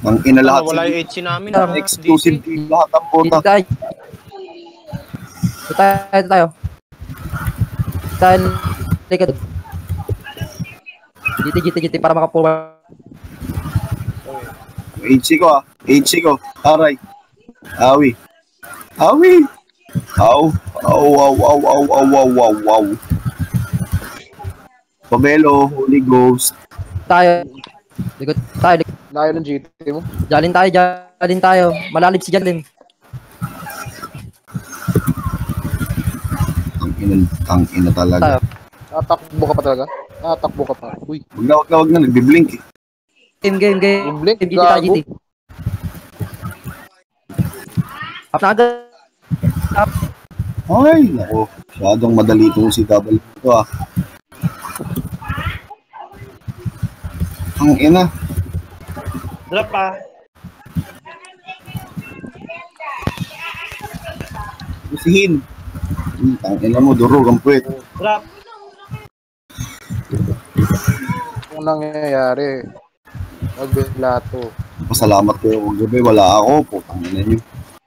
Ang ina lahat Wala yung HC namin. exclusive team lahat ang puta. Tayo. Likod. GT para makapuwa. HC ko. Aray. Awi. Aw. Pabelo, Holy Ghost. Tayo. Likod tayo. Layo ng GT mo. Jalin tayo. Malalim si Jalin. Ang ina talaga. Tatakbo ka pa talaga? Tatakbo ka pa. Uy. Wag na. Nagbiblink eh. Game. Blink, GT tayo, GT. Up na agad. Up. Ay, nako. Masyadong madali itong si Double ito ah. Ang ina. Drop pa. Usihin. Ang ina mo, durog ang puwet. Drop. Kung nangyayari, magbilato. Pasalamat ko yung gabi. Wala ako. Putang ina nyo.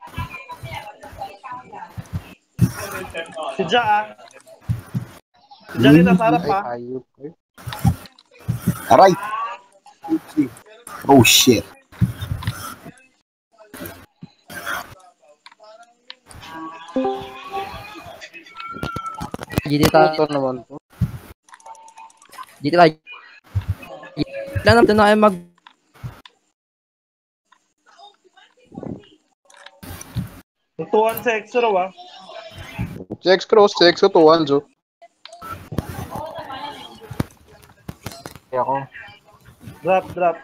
Si Ja Jalin na sarap pa. Ayop. Aray! Oh shit. GT tayo. Ito naman po. GT tayo. Ilan natin na kayo mag... Tutuan sa extra ah. CX Cross, CX to 1, Jo. Ako. Drop.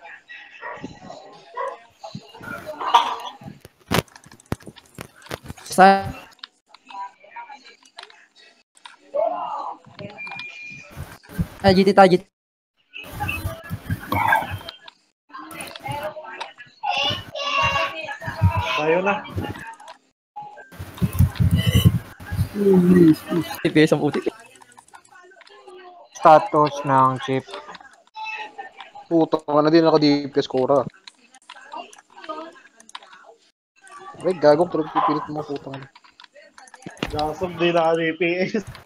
Sa... GT tayo, GT. Tayo na. TPS ang utik. Status ng chip. Puto ka na din naka-DPS Cora. Ay, gagong tulog pipilit mo putang. Gasog din na DPS.